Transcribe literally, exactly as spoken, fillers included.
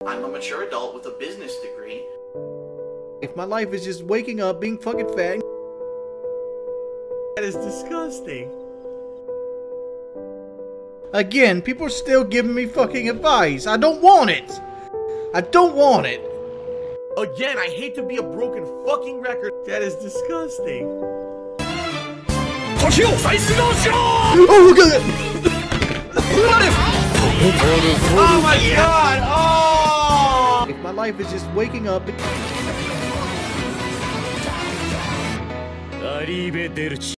I'm a mature adult with a business degree. If my life is just waking up, being fucking fat. That is disgusting. Again, people are still giving me fucking advice. I don't want it. I don't want it. Again, I hate to be a broken fucking record. That is disgusting. Oh god! Oh my god! Oh! If my life is just waking up.